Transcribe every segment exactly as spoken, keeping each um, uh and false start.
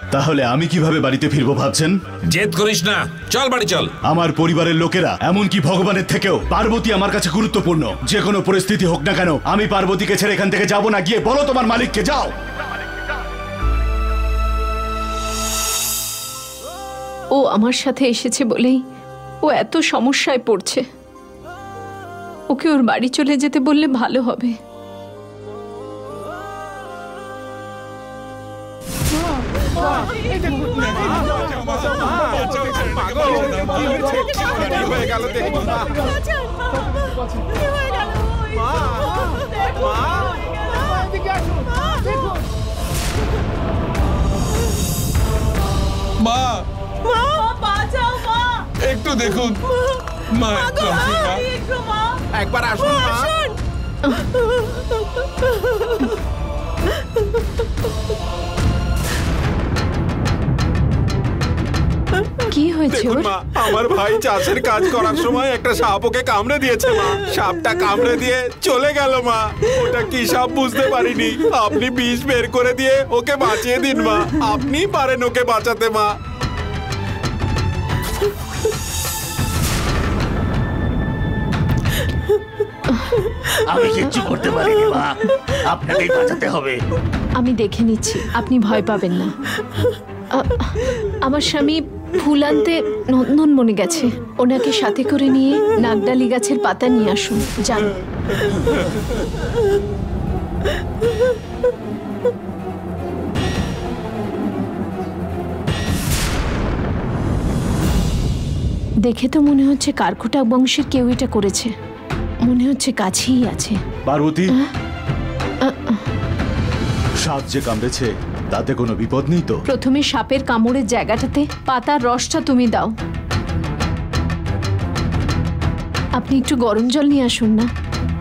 তাহলে আমি কিভাবে বাড়িতে ফিরবো ভাবছেন? জেদ করিস না, চল বাড়ি চল। আমার পরিবারের লোকেরা এমনকি ভগবানের থেকেও পার্বতী আমার কাছে গুরুত্বপূর্ণ। যে কোনো পরিস্থিতি হোক না কেন আমি পার্বতীকে ছেড়ে এখান থেকে যাব না। গিয়ে বলো তোমার মালিককে, যাও। ও আমার সাথে এসেছে বলেই ও এত সমস্যায় পড়ছে। ওকে ওর বাড়ি চলে যেতে বললে ভালো হবে। মা, একটু দেখুন মা, একবার আসুন মা। কি হয়েছে ওর? মা, আমার ভাই চাষের কাজ করার সময় একটা সাপ ওকে কামড়ে দিয়েছে মা। সাপটা কামড়ে দিয়ে চলে গেল মা। ওটা কি সাপ বুঝতে পারিনি। আপনি বিষ বের করে দিয়ে ওকে বাঁচিয়ে দিন মা। আপনি পারেন ওকে বাঁচাতে মা। আমি কিচ্ছু করতে পারিনি মা, আপনাকেই বাঁচাতে হবে। আমি দেখে নিচ্ছি, আপনি ভয় পাবেন না। আমার স্বামী ফুল আনতে নন্দনবনে গেছে। ওনাকে সাথে করে নিয়ে নাগডালি গাছের পাতা নিয়ে আসুন, যান। দেখে তো মনে হচ্ছে কারকোটা বংশের কেউ এটা করেছে। মনে হচ্ছে কাছেই আছে। পার্বতী, সাপ যে কামড়েছে তাতে কোনো বিপদ নেই তো? প্রথমে সাপের কামড়ের জায়গাটাতে পাতার রসটা তুমি দাও। আপনি একটু গরম জল নিয়ে আসুন না।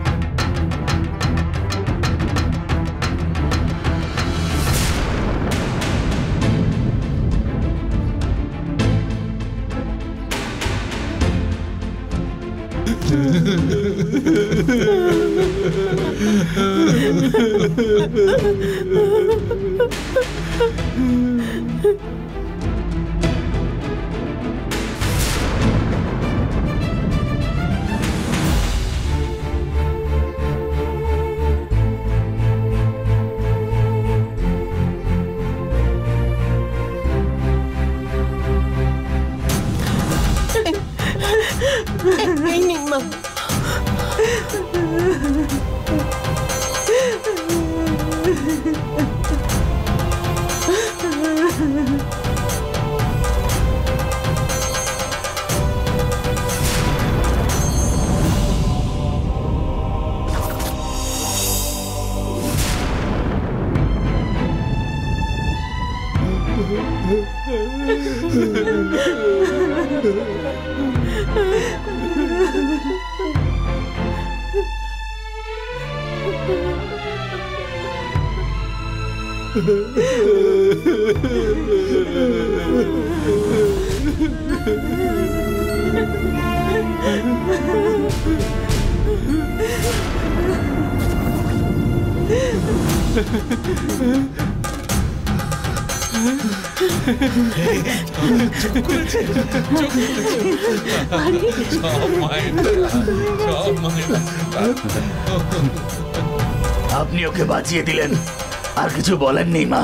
আপনি ওকে বাঁচিয়ে দিলেন, আর কিছু বলেননি মা।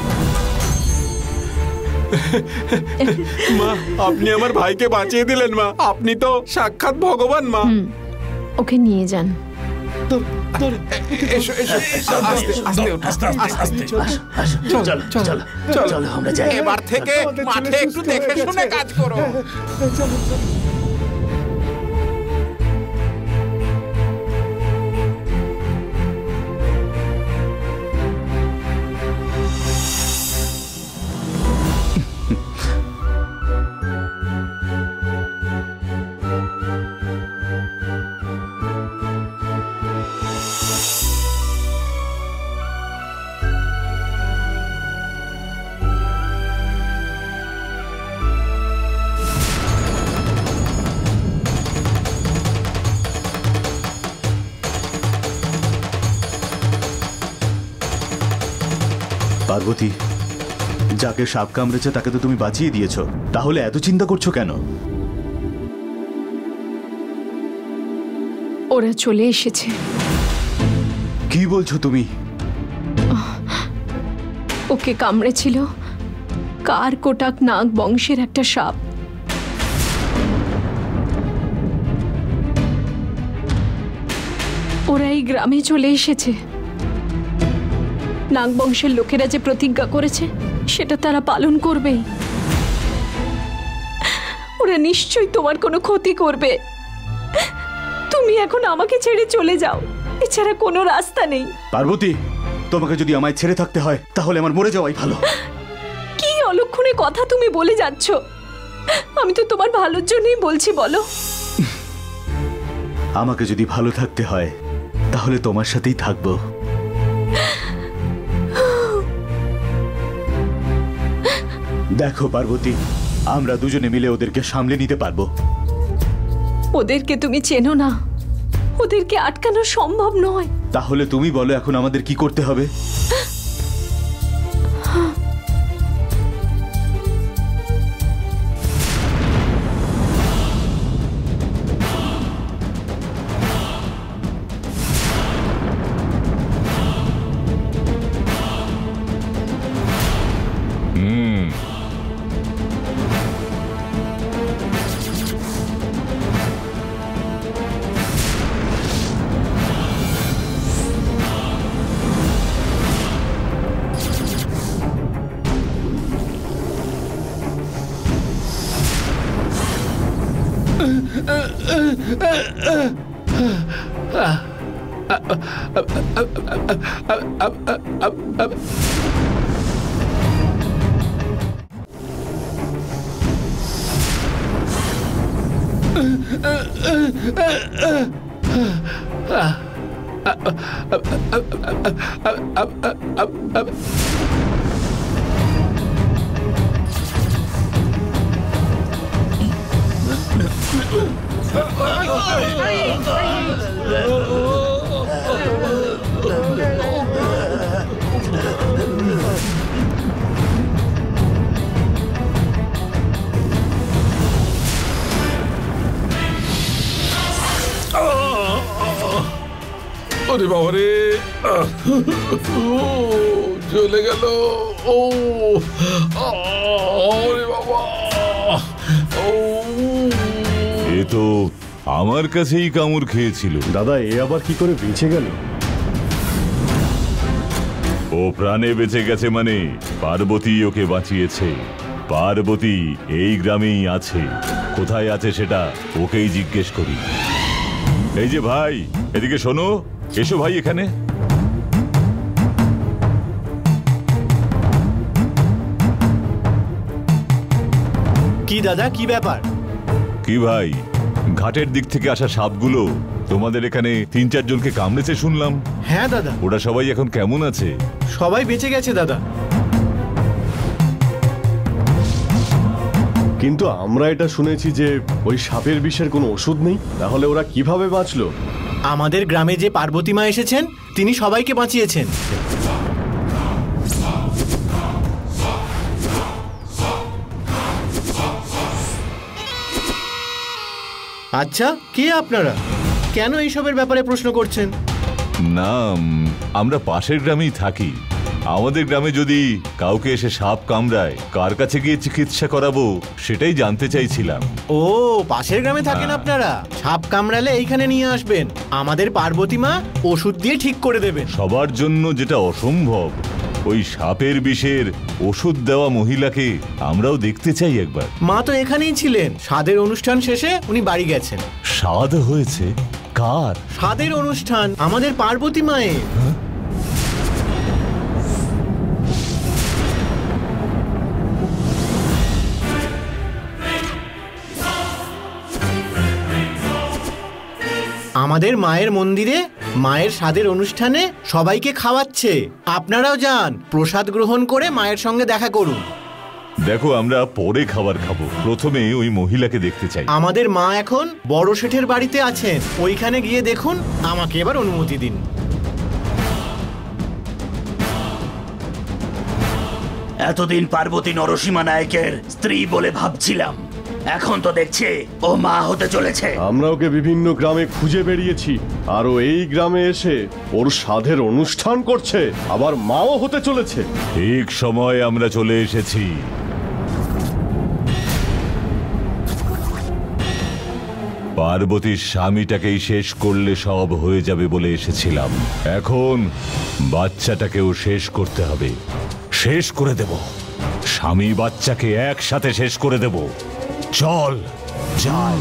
মা, আপনি আমার ভাইকে বাঁচিয়ে দিলেন মা। আপনি তো সাক্ষাৎ ভগবান মা। ওকে নিয়ে যান। এসো এসো, আস্তে আস্তে আস্তে আস্তে। চল চল চল, আমরা যাই। এবার থেকে মাঠে একটু দেখে শুনে কাজ করো। পার্বতী, যাকে সাপ কামড়েছে তাকে তো তুমি বাঁচিয়ে দিয়েছো, তাহলে এত চিন্তা করছো কেন? ওরা চলে এসেছে। কি বলছো তুমি? ওকে কামড়েছিল কার কোটাক নাগ বংশের একটা সাপ। ওরা এই গ্রামে চলে এসেছে। নাগ বংশের লোকেরা যে প্রতিজ্ঞা করেছে সেটা তারা পালন করবেই। ওরা নিশ্চয়ই তোমার কোনো ক্ষতি করবে। তুমি এখন আমাকে ছেড়ে চলে যাও, এছাড়া কোনো রাস্তা নেই। পার্বতী, তোমাকে যদি আমায় ছেড়ে থাকতে হয় তাহলে আমার মরে যাওয়াই ভালো। কি অলক্ষণে কথা তুমি বলে যাচ্ছ? আমি তো তোমার ভালোর জন্যই বলছি, বলো। আমাকে যদি ভালো থাকতে হয় তাহলে তোমার সাথেই থাকবো। দেখো পার্বতী, আমরা দুজনে মিলে ওদেরকে সামলে নিতে পারবো। ওদেরকে তুমি চেনো না, ওদেরকে আটকানো সম্ভব নয়। তাহলে তুমি বলো এখন আমাদের কি করতে হবে? আরে বাবা রে, চলে গেল। ও আরে বাবা, ও এ তো আমার কাছেই কামড় খেয়েছিল। দাদা, এ আবার কি করে বেঁচে গেল? ও প্রাণে বেঁচে গেছে মানে পার্বতী ওকে বাঁচিয়েছে। পার্বতী এই গ্রামেই আছে, কোথায় আছে সেটা ওকেই জিজ্ঞেস করি। এই যে ভাই, এদিকে শোনো, এসো ভাই এখানে। কি দাদা, কি ব্যাপার? কি ভাই, ঘাটের দিক থেকে আসা সাপগুলো তোমাদের এখানে তিন চার জনকে কামড়েছে শুনলাম। হ্যাঁ দাদা। ওরা সবাই এখন কেমন আছে? সবাই বেঁচে গেছে দাদা। কিন্তু আমরা এটা শুনেছি যে ওই সাপের বিষের কোনো ওষুধ নেই, তাহলে ওরা কিভাবে বাঁচলো? আমাদের গ্রামে যে পার্বতী মা এসেছেন তিনি সবাইকে বাঁচিয়েছেন। আচ্ছা, কে আপনারা? কেন এইসবের ব্যাপারে প্রশ্ন করছেন? না, আমরা পাশের গ্রামেই থাকি। আমাদের গ্রামে যদি কাউকে এসে সাপ কামড়ায়, কার কাছে গিয়ে চিকিৎসা করাবো সেটাই জানতে চাইছিলাম। ও, পাশের গ্রামে থাকেন আপনারা? সাপ কামড়ালে এইখানে নিয়ে আসবেন, আমাদের পার্বতী মা ওষুধ দিয়ে ঠিক করে দেবেন। সবার জন্য যেটা অসম্ভব, ওই সাপের বিষের ওষুধ দেওয়া মহিলাকে আমরাও দেখতে চাই একবার। মা তো এখানেই ছিলেন, স্বাদের অনুষ্ঠান শেষে উনি বাড়ি গেছেন। স্বাদ হয়েছে? কার স্বাদের অনুষ্ঠান? আমাদের পার্বতী মায়ের। আমাদের মায়ের মন্দিরে মায়ের স্বাদের অনুষ্ঠানে সবাইকে খাওয়াচ্ছে। আপনারাও যান, প্রসাদ গ্রহণ করে মায়ের সঙ্গে দেখা করুন। দেখো, আমরা পরে খাবার খাবো, প্রথমে ওই মহিলাকে দেখতে চাই। আমাদের মা এখন বড় শেঠের বাড়িতে আছেন, ওইখানে গিয়ে দেখুন। আমাকে এবার অনুমতি দিন। এতদিন পার্বতী নরসীমা নায়কের স্ত্রী বলে ভাবছিলাম, এখন তো দেখছি ও মা হতে চলেছে। আমরা ওকে বিভিন্ন গ্রামে খুঁজে বেরিয়েছি, আর ও এই গ্রামে এসে ওর সাধের অনুষ্ঠান করছে, আবার মাও হতে চলেছে। ঠিক সময় আমরা চলে এসেছি। পার্বতীর স্বামীটাকেই শেষ করলে সব হয়ে যাবে বলে এসেছিলাম, এখন বাচ্চাটাকেও শেষ করতে হবে। শেষ করে দেব, স্বামী বাচ্চাকে একসাথে শেষ করে দেব। চল যাই।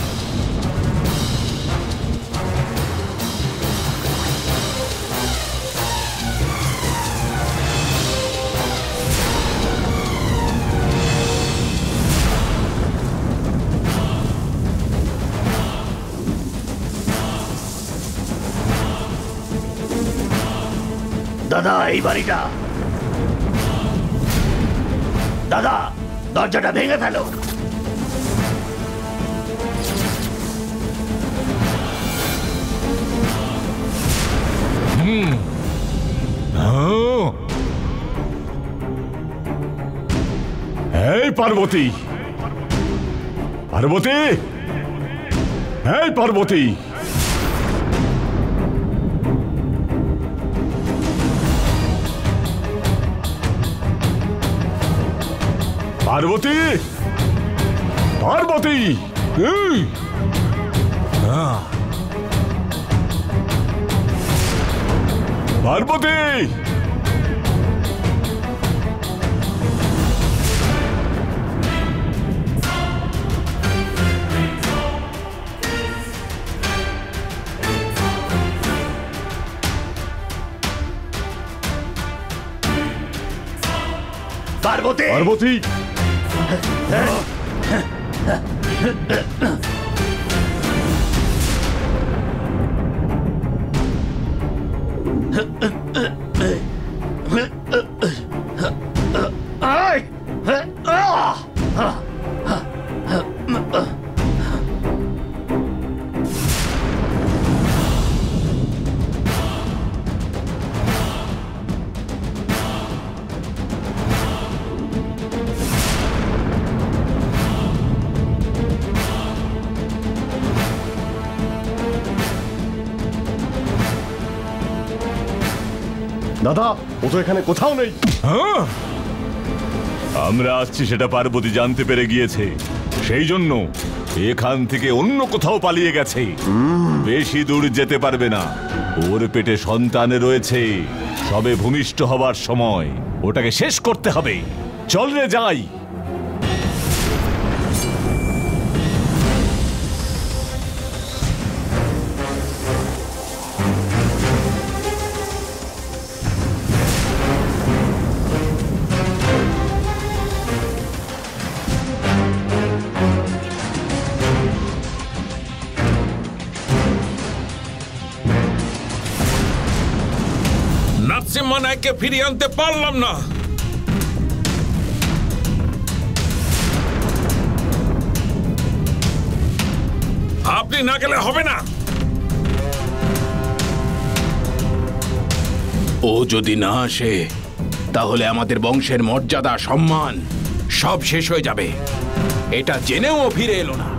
দাদা, এই বাড়িটা, দাদা দরজাটা ভেঙে ফেলো। এই পার্বতী, পার্বতী, এই পার্বতী, পার্বতী, পার্বতী, এই! আহ! পার্বতী, পার্বতী, পার্বতী, দাদা, ও তো এখানে কোথাও নেই। আমরা আসছি সেটা পার্বতী জানতে পেরে গিয়েছে, সেই জন্য এখান থেকে অন্য কোথাও পালিয়ে গেছে। বেশি দূর যেতে পারবে না, ওর পেটে সন্তান রয়েছে, সবে ভূমিষ্ঠ হবার সময়, ওটাকে শেষ করতে হবে। চল রে যাই। নরসিংহ নায়ককে ফিরিয়ে আনতে পারলাম না। আপনি না গেলে হবে না। ও যদি না আসে তাহলে আমাদের বংশের মর্যাদা, সম্মান সব শেষ হয়ে যাবে। এটা জেনেও ও ফিরে এলো না।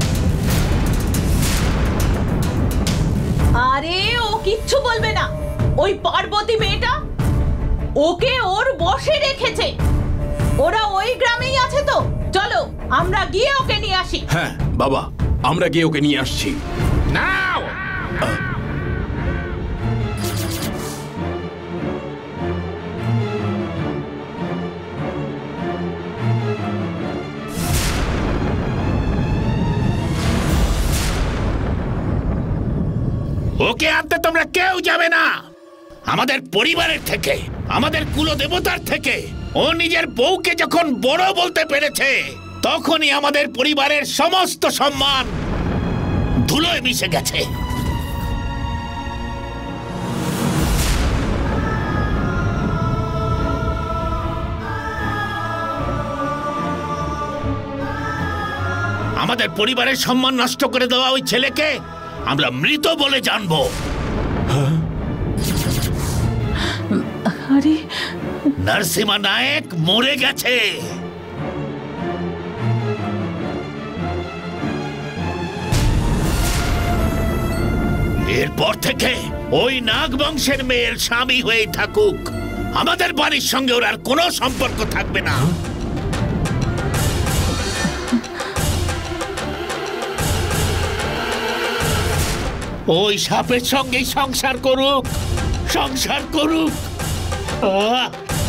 আরে ও কিচ্ছু বলবে না। ওই পার্বতী মেয়েটা ওকে ওর বশে রেখেছে। ওরা ওই গ্রামেই আছে তো, চলো আমরা গিয়ে ওকে নিয়ে আসি। হ্যাঁ বাবা, আমরা গিয়ে ওকে নিয়ে আসছি। নাও। ওকে আনতে তোমরা কেউ যাবে না। আমাদের পরিবারের থেকে, আমাদের কুলদেবতার থেকে ও নিজের বউকে যখন বড় বলতে পেরেছে, তখনই আমাদের পরিবারের সমস্ত সম্মান ধুলোয় মিশে গেছে। আমাদের পরিবারের সম্মান নষ্ট করে দেওয়া ওই ছেলেকে আমরা মৃত বলে জানবো। আরে নরসিমা নায়ক মরে গেছে। এরপর থেকে ওই নাগ বংশের মেয়ের স্বামী হয়ে থাকুক, আমাদের বাড়ির সঙ্গে ওর আর কোনো সম্পর্ক থাকবে না। ওই সাপের সঙ্গেই সংসার করুক, সংসার করুক। আহ!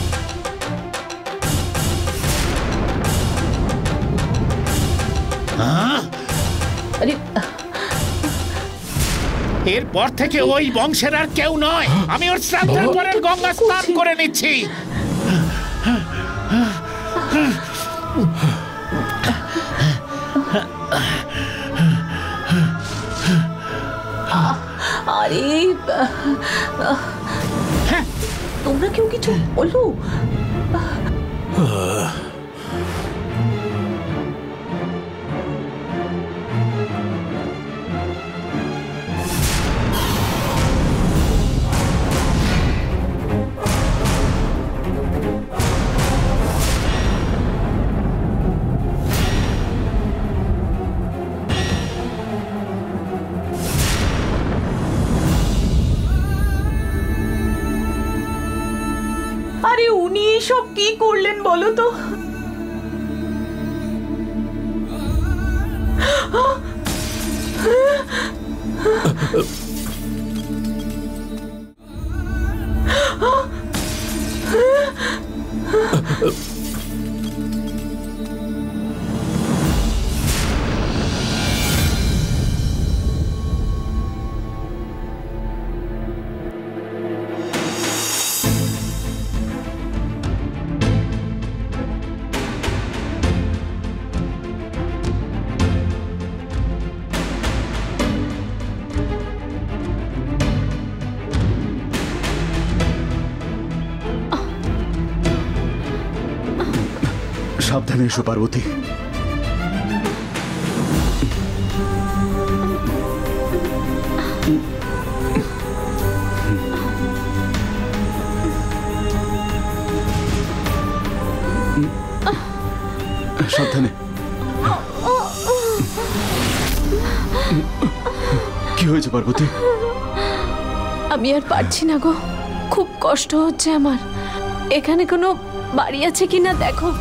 আহ! আরে এরপর থেকে ওই বংশের আর কেউ নয়। আমি ওর শ্রাদ্ধের পরের গঙ্গা স্নান করে নিচ্ছি। আরে তোমরা কেউ কিছু বলো। আরে উনি এসব কি করলেন বলো তো? সাবধানে এসো পার্বতী। সাবধানে। কি হয়েছে পার্বতী? আমি আর পারছি না গো, খুব কষ্ট হচ্ছে আমার। এখানে কোনো বাড়ি আছে কিনা দেখো।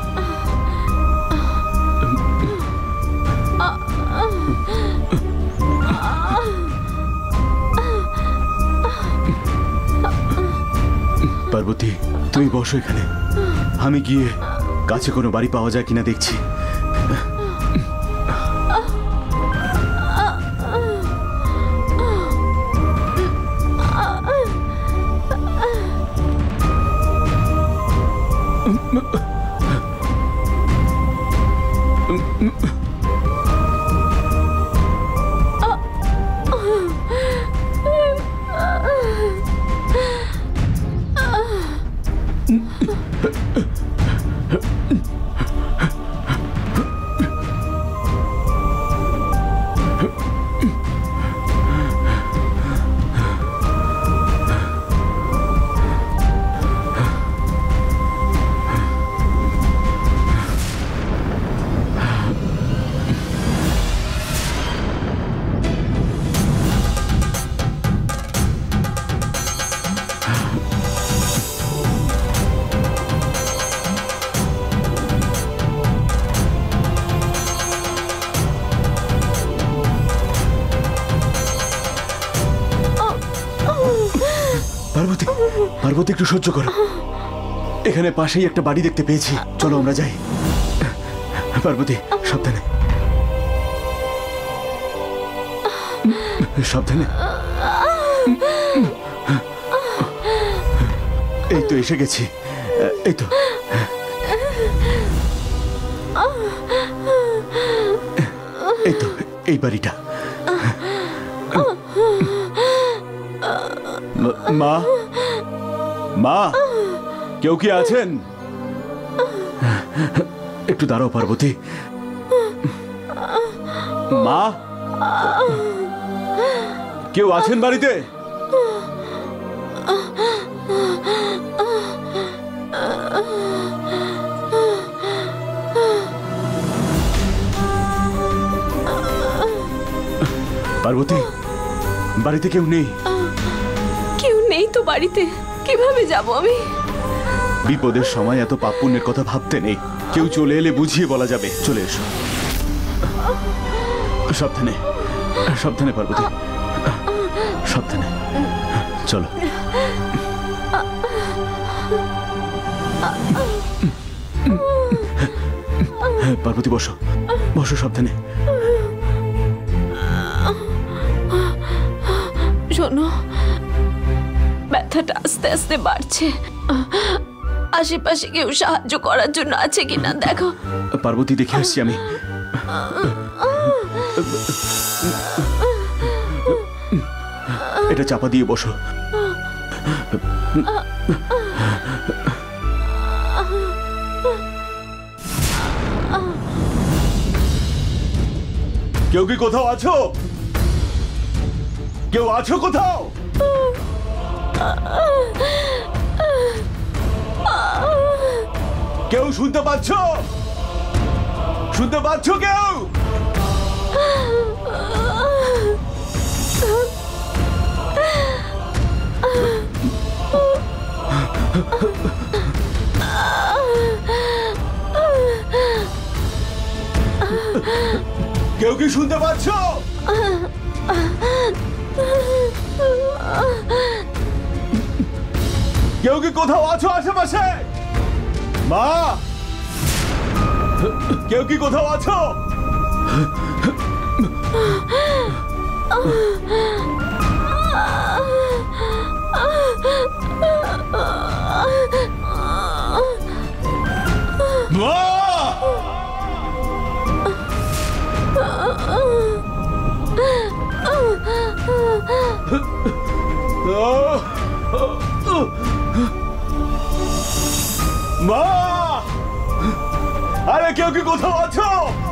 পার্বতী তুমি বসো এখানে, আমি গিয়ে কাছে কোনো বাড়ি পাওয়া যায় কিনা দেখছি। পার্বতী, পার্বতী একটু সহ্য করো। এখানে পাশেই একটা বাড়ি দেখতে পেয়েছি, চলো আমরা যাই। পার্বতী সাবধানে, সাবধানে। এই তো এসে গেছি, এই তো। এই তো এই বাড়িটা। মা, মা, কেউ কি আছেন? একটু দাঁড়াও পার্বতী। মা, কেউ আছেন বাড়িতে? পার্বতী, বাড়িতে কেউ নেই? কেউ নেই তো বাড়িতে, কিভাবে যাব আমি? বিপদের সময় এত পাপ পুণ্যের কথা ভাবতে নেই। কেউ চলে এলে বুঝিয়ে বলা যাবে। চলে এসো। সাবধানে, সাবধানে পার্বতী, সাবধানে। চলো। পার্বতী বসো, বসো সাবধানে। শোনো, ব্যথাটা আস্তে আস্তে বাড়ছে। আশেপাশে কেউ সাহায্য করার জন্য আছে কিনা দেখো। পার্বতী, দেখে আসছি আমি। এটা চাপা দিয়ে বসো। কেউ কি কোথাও আছো? কেউ আছো কোথাও? কেউ শুনতে পাচ্ছ? শুনতে পাচ্ছ কেউ? কেউ কি শুনতে পাচ্ছ? কেউ কি কোথাও আছো আশেপাশে? মা, কেউ কি কোথাও আছো? মা, মা, আরে কেউ কি কোথাও আছো?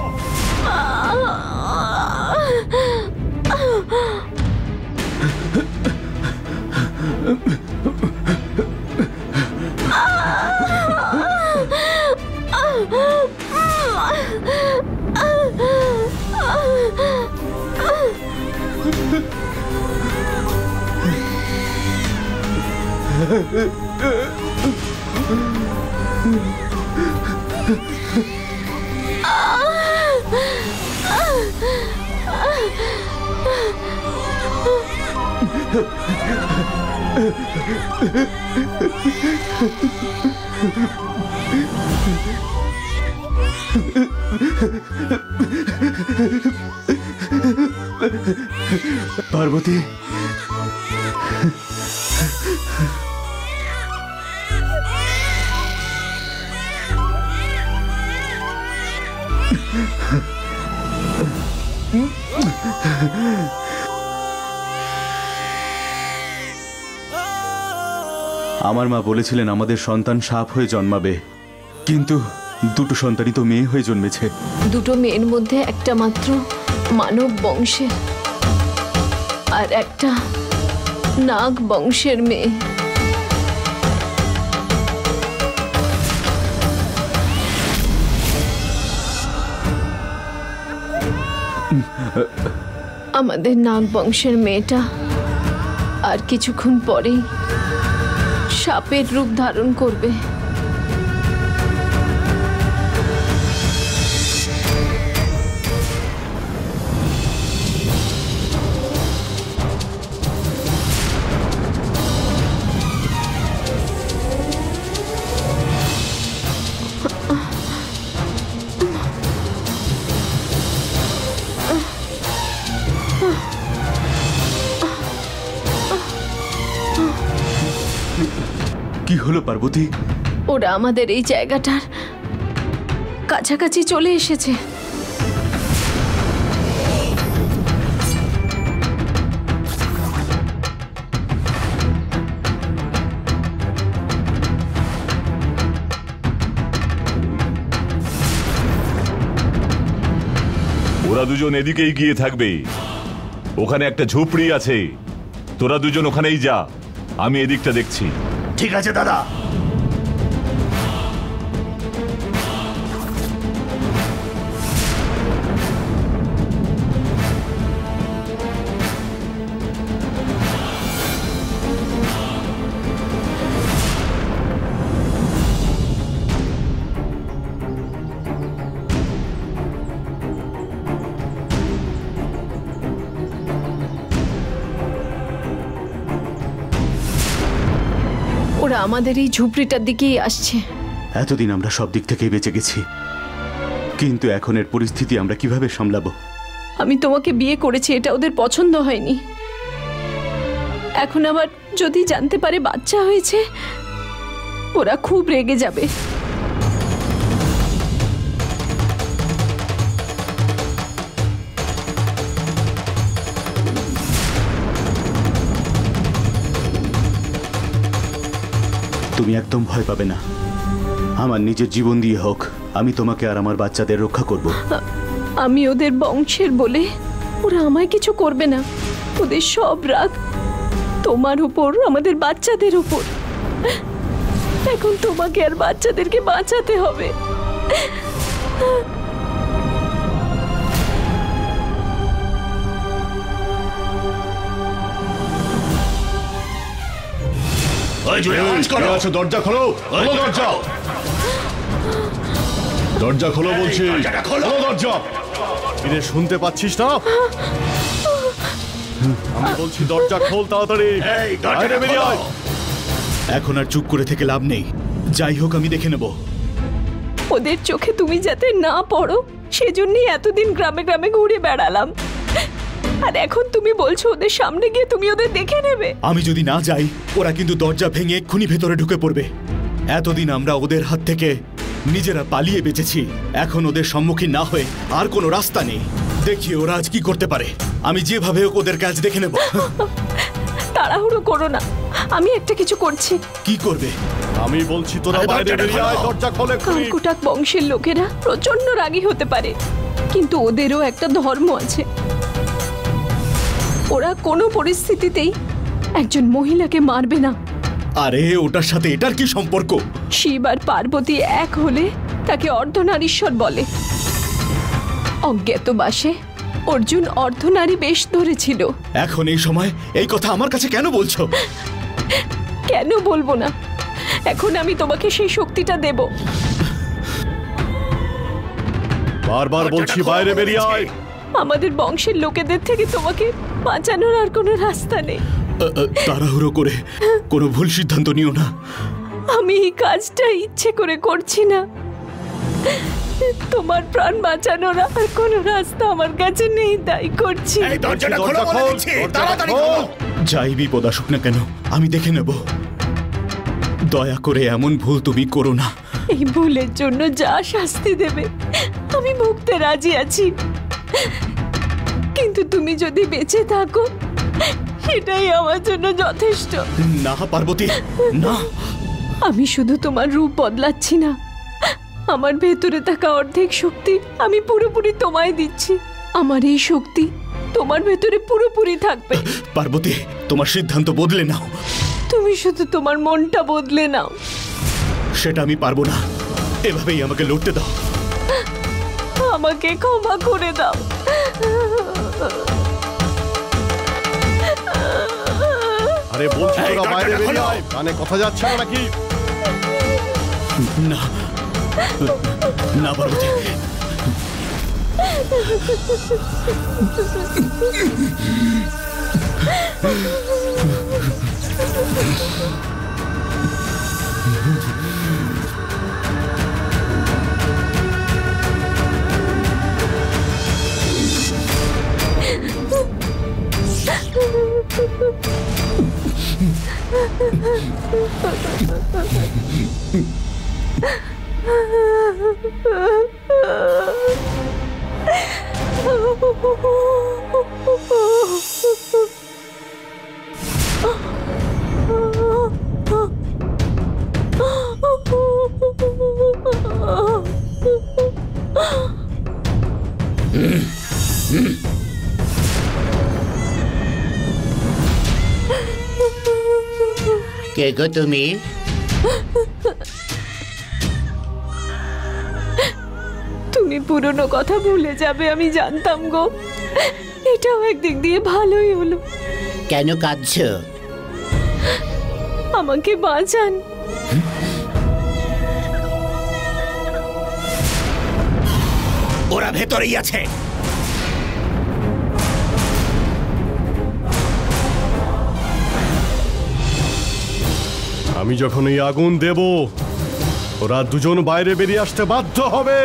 পার্বতী, আমার মা বলেছিলেন আমাদের সন্তান সাপ হয়ে জন্মাবে, কিন্তু দুটো সন্তানই তো মেয়ে হয়ে জন্মেছে। দুটো মেয়ের মধ্যে একটা মাত্র মানব বংশের আর একটা নাগ বংশের মেয়ে। আমাদের নাগ বংশের মেয়েটা আর কিছুক্ষণ পরেই সাপের রূপ ধারণ করবে। কি হলো পার্বতী? ওরা আমাদের এই জায়গাটার কাছাকাছি চলে এসেছে। ওরা দুজন এদিকেই গিয়ে থাকবে। ওখানে একটা ঝুপড়ি আছে, তোরা দুজন ওখানেই যা, আমি এদিকটা দেখছি। ঠিক আছে দাদা। ওরা আমাদের এই ঝুপড়িটার দিকেই আসছে। এতদিন আমরা সব দিক থেকেই বেঁচে গেছি, কিন্তু এখন এর পরিস্থিতি আমরা কিভাবে সামলাবো? আমি তোমাকে বিয়ে করেছি, এটা ওদের পছন্দ হয়নি। এখন আবার যদি জানতে পারে বাচ্চা হয়েছে, ওরা খুব রেগে যাবে। তুমি একদম ভয় পাবে না, আমার নিজের জীবন দিয়ে হোক আমি তোমাকে আর আমার বাচ্চাদের রক্ষা করব। আমি ওদের বংশের বলে ওরা আমায় কিছু করবে না। ওদের সব রাগ তোমার উপর, আমাদের বাচ্চাদের উপর। এখন তোমাকে আর বাচ্চাদেরকে বাঁচাতে হবে। দরজা খোলো, খোলো দরজা, দরজা খোলো বলছি, খোলো দরজা। কিরে শুনতে পাচ্ছিস না? আমি বলছি দরজা খোল তাড়াতাড়ি। বাইরে বেরিয়ে আয়। এখন আর চুপ করে থেকে লাভ নেই, যাই হোক আমি দেখে নেব। ওদের চোখে তুমি যাতে না পড়ো সেজন্যই এতদিন গ্রামে গ্রামে ঘুরে বেড়ালাম। আর এখন তুমি বলছো ওদের সামনে গিয়ে তুমি ওদের দেখে নেবে? আমি যদি না যাই ওরা কিন্তু দরজা ভেঙে এক্ষুনি ভেতরে ঢুকে পড়বে। এতদিন আমরা ওদের হাত থেকে নিজেরা পালিয়ে বেঁচেছি, এখন ওদের সম্মুখীন না হয়ে আর কোনো রাস্তা নেই। দেখি ওরা আজ কি করতে পারে। আমি যেভাবে হোক ওদের কাজ দেখে নেব। তাড়াহুড়ো করো না, আমি একটা কিছু করছি। কি করবে? আমি বলছি তোরা বাইরে বেরিয়ে আয়, দরজা খোলে। কানকুটাক বংশের লোকেরা প্রচন্ড রাগী হতে পারে, কিন্তু ওদেরও একটা ধর্ম আছে। ওরা কোনো পরিস্থিতিতেই একজন মহিলাকে মারবে না। আরে ওটার সাথে এটার কি সম্পর্ক? শিব আর পার্বতী এক হলে তাকে অর্ধনারীশ্বর বলে। অজ্ঞাতবাসে অর্জুন অর্ধনারী বেশ ধরেছিল। এখন এই সময় এই কথা আমার কাছে কেন বলছো? কেন বলবো না? এখন আমি তোমাকে সেই শক্তিটা দেব। বারবার বলছি বাইরে বেরিয়ে আয়। আমাদের বংশের লোকেদের থেকে তোমাকে বাঁচানোর আর কোনো রাস্তা নেই। তাড়াহুড়ো করে কোনো ভুল সিদ্ধান্ত নিও না। আমি এই কাজটা ইচ্ছে করে করছি না। তোমার প্রাণ বাঁচানোর আর কোনো রাস্তা আমার কাছে নেই, তাই করছি। যাই বিপদ আসুক না কেন আমি দেখে নেব। দয়া করে এমন ভুল তুমি করো না। এই ভুলের জন্য যা শাস্তি দেবে আমি ভুগতে রাজি আছি, কিন্তু তুমি যদি বেঁচে থাকো সেটাই আমার জন্য যথেষ্ট। না পার্বতী, না। আমি শুধু তোমার রূপ বদলাচ্ছি না, আমার ভেতরে থাকা অর্ধেক শক্তি আমি পুরোপুরি তোমায় দিচ্ছি। আমার এই শক্তি তোমার ভেতরে পুরোপুরি থাকবে। পার্বতী, তোমার সিদ্ধান্ত বদলে নাও। তুমি শুধু তোমার মনটা বদলে নাও। সেটা আমি পারবো না, এভাবেই আমাকে লড়তে দাও। আমাকে ক্ষমা করে দাও। আরে বলছি তোরা বাইরে বেরিয়ে আয়, কানে কথা যাচ্ছে না নাকি? না না পার্বতী, কে গো তুমি? তুমি পুরনো কথা ভুলে যাবে আমি জানতাম গো। এটাও একদিক দিয়ে ভালোই হলো। কেন কাঁদছো? আমাকে বাঁচান। ওরা ভেতরেই আছে। আমি যখন এই আগুন দেব ওরা দুজন বাইরে বেরিয়ে আসতে বাধ্য হবে।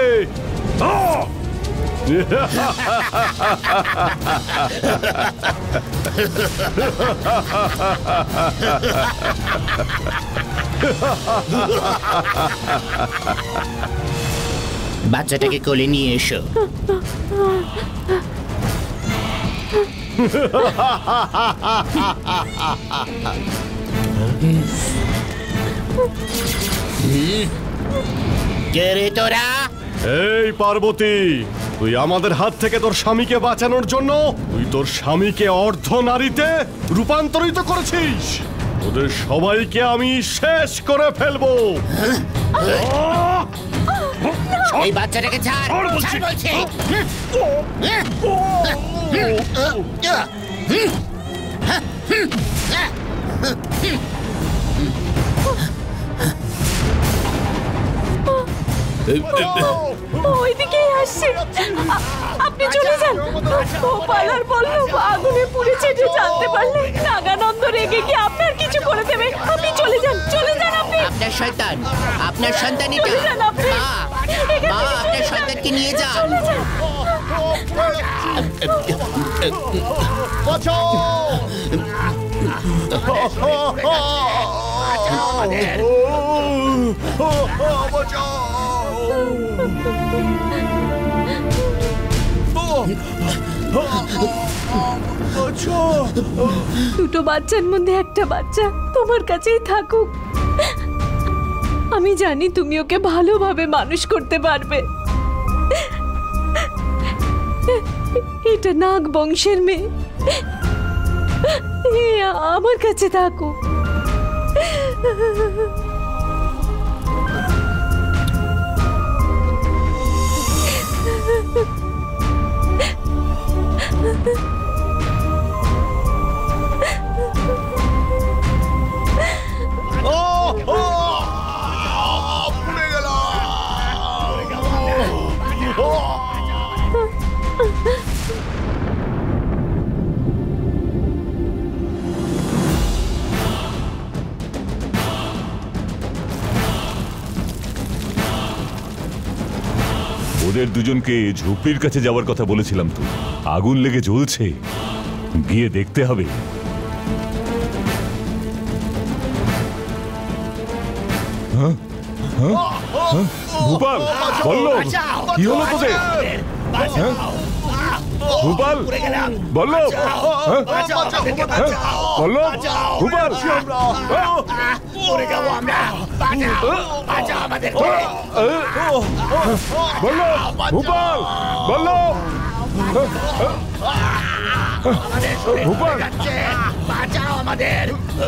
বাচ্চাটাকে কোলে নিয়ে এসো। কে রে তোরা? এই পার্বতী, তুই আমাদের হাত থেকে তোর স্বামীকে বাঁচানোর জন্য তুই তোর স্বামীকে অর্ধ নারীতে রূপান্তরিত করেছিস। ওদের সবাইকে আমি শেষ করে ফেলবো। এই বাচ্চাটাকে ছাড়, ছাড় বলছি। ওইদিকে আসছে, আপনি চলে যান। গোপাল আর বললো আগুনে পুড়ে ছেটে জানতে পারলে নাগানন্দ রেগে কি আপনার কিছু করে দেবে। আপনি চলে যান, চলে যান আপনি। আপনার শয়তান, আপনার সন্তানিটা। চলে যান আপনি। মা, মা, আপনার সন্তানকে নিয়ে যান। দুটো বাচ্চার মধ্যে একটা বাচ্চা তোমার কাছেই থাকুক। আমি জানি তুমি ওকে ভালোভাবে মানুষ করতে পারবে। এটা নাগ বংশের মেয়ে, আমার কাছে থাকুক। ওদের দুজনকে ঝুপড়ির কাছে যাওয়ার কথা বলেছিলাম তো, আগুন লেগে জ্বলছে, গিয়ে দেখতে হবে। হ্যাঁ হ্যাঁ হ্যাঁ গোপাল, বললো কি হলো তোদের? হ্যাঁ গোপাল, বললো বললো গোপাল, বললো গোপাল, বললো গোপাল, বাঁচাও আমাদের।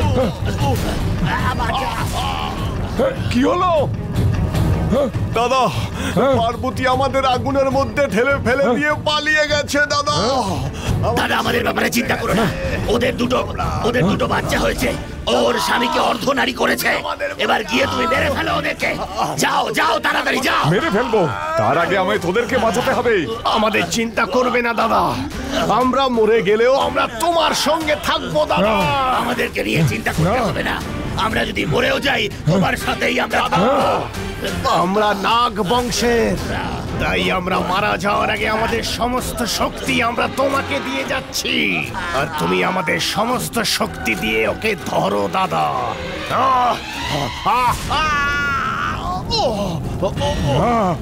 কি হলো? দাদা, পার্বতী আমাদের আগুনের মধ্যে ঠেলে ফেলে দিয়ে পালিয়ে গেছে। দাদা দাদা, আমাদের ব্যাপারে চিন্তা করো না। ওদের দুটো ওদের দুটো বাচ্চা হয়েছে, ওর স্বামীকে অর্ধনারী করেছে। এবার গিয়ে তুমি মেরে ফেলো ওদেরকে। যাও যাও, তাড়াতাড়ি যাও। মেরে ফেলবো? তার আগে আমায় তোদেরকে বাঁচাতে হবে। আমাদের চিন্তা করবে না দাদা, আমরা মরে গেলেও আমরা তোমার সঙ্গে থাকবো দাদা। আমাদেরকে নিয়ে চিন্তা করতে হবে না, আমরা যদি মরেও যাই তোমার সাথেই আমরা থাকবো। আমরা নাগ বংশের, তাই আমরা মারা যাওয়ার আগে আমাদের সমস্ত শক্তি আমরা তোমাকে দিয়ে যাচ্ছি, আর তুমি আমাদের সমস্ত শক্তি দিয়ে ওকে ধরো দাদা। আহ! আহ! আহ! আহ!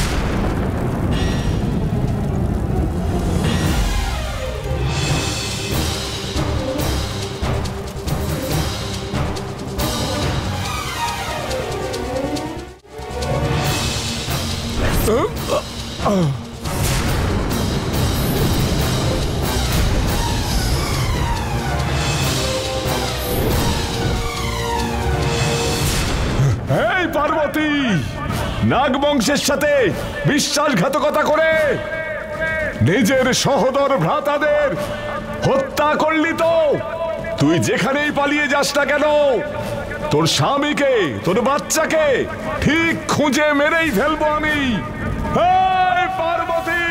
এই পার্বতী, নাগ বংশের সাথে বিশ্বাসঘাতকতা করে নিজের সহোদর ভ্রাতাদের হত্যা করলি তো। তুই যেখানেই পালিয়ে যাস না কেন, তোর স্বামীকে, তোর বাচ্চাকে ঠিক খুঁজে মেরেই ফেলবো আমি। এই পার্বতী,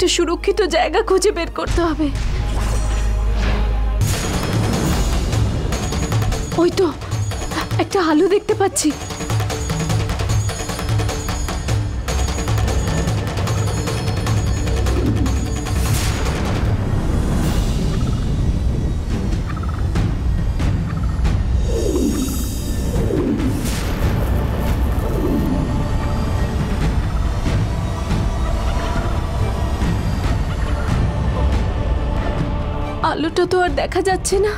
সুরক্ষিত জায়গা খুঁজে বের করতে হবে। ওই তো একটা আলো দেখতে পাচ্ছি। আলোটা তো আর দেখা যাচ্ছে না।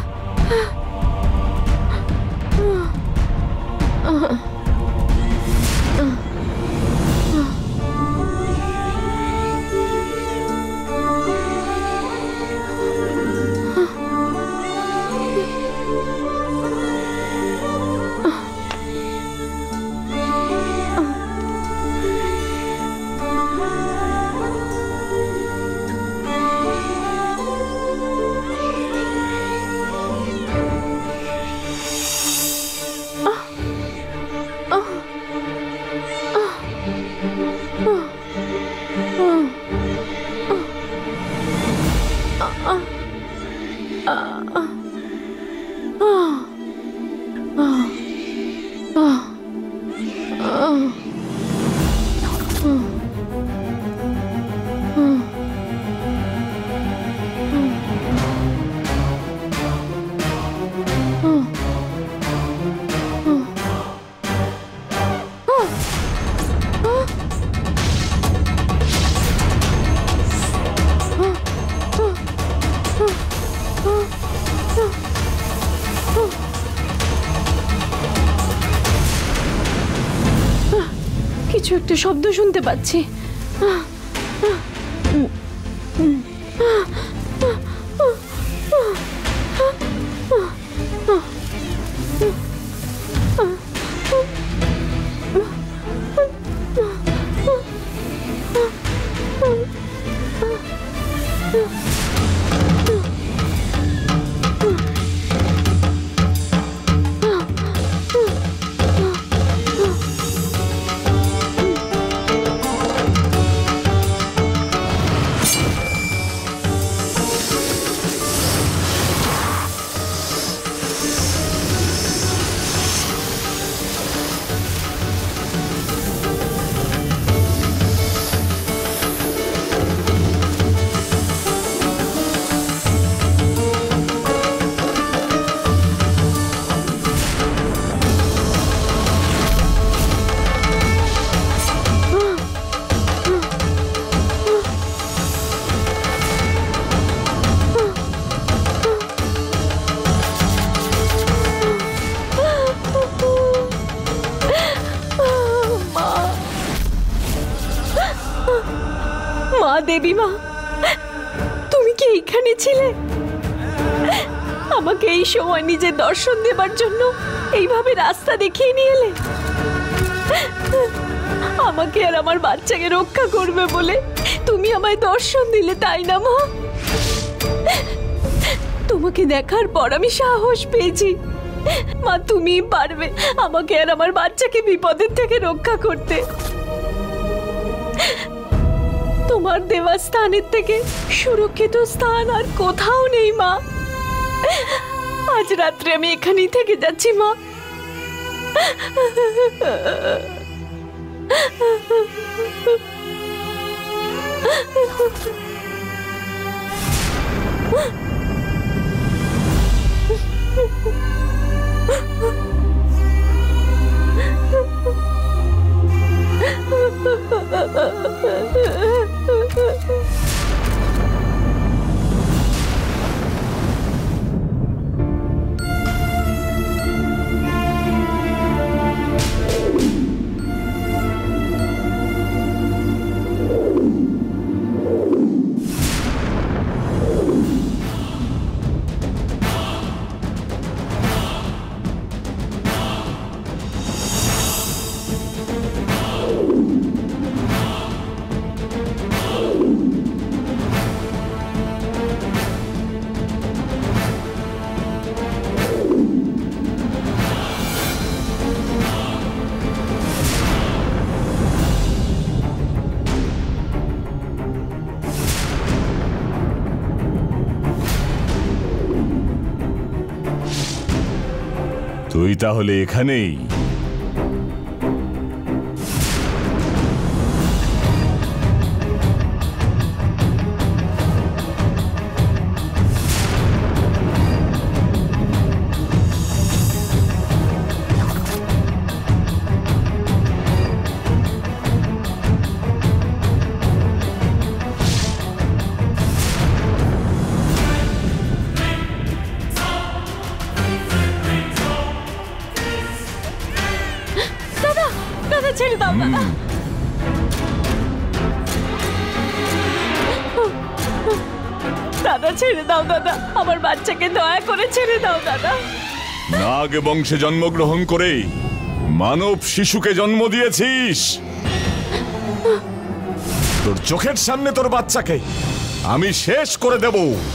কিছু একটা শব্দ শুনতে পাচ্ছি। মা দেবী মা, তুমি কি এখানে ছিলে? আমাকে এই সময় নিজের দর্শন দেবার জন্য এইভাবে রাস্তা দেখিয়ে নিয়ে এলে। আমাকে আর আমার বাচ্চাকে রক্ষা করবে বলে তুমি আমায় দর্শন দিলে, তাই না মা? তোমাকে দেখার পর আমি সাহস পেয়েছি মা, তুমি পারবে আমাকে আর আমার বাচ্চাকে বিপদের থেকে রক্ষা করতে। তোমার দেওয়া স্থানের থেকে সুরক্ষিত স্থান আর কোথাও নেই মা। আজ রাত্রে আমি এখানেই থেকে যাচ্ছি মা। তুই তাহলে এখানেই? ছেড়ে দাও দাদা। দাদা ছেড়ে দাও দাদা, আমার বাচ্চাকে দয়া করে ছেড়ে দাও দাদা। নাগ বংশে জন্মগ্রহণ করে মানব শিশুকে জন্ম দিয়েছিস। তোর চোখের সামনে তোর বাচ্চাকে আমি শেষ করে দেব।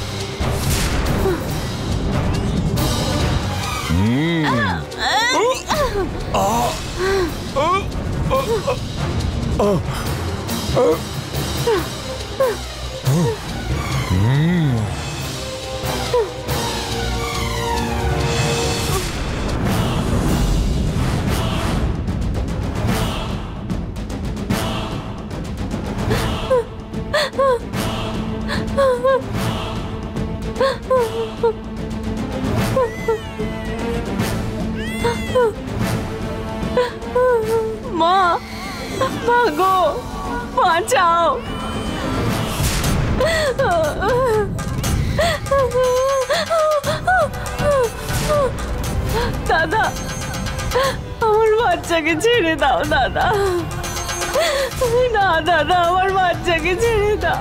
মা, মা গো, বাঁচাও। দাদা, আমার বাচ্চাকে ছেড়ে দাও দাদা। না দাদা, আমার বাচ্চাকে ছেড়ে দাও।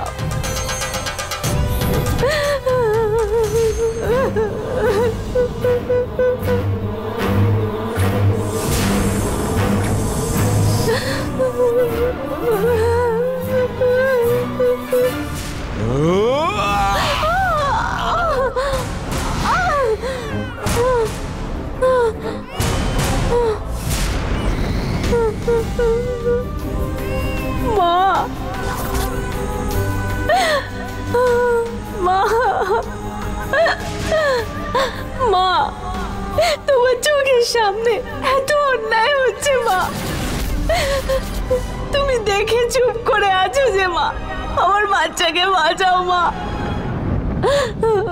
মা, মা, মা, তোমার চোখের সামনে এত অন্যায় হচ্ছে মা, তুমি দেখে চুপ করে আছো যে মা। আমার বাচ্চাকে বাঁচাও মা।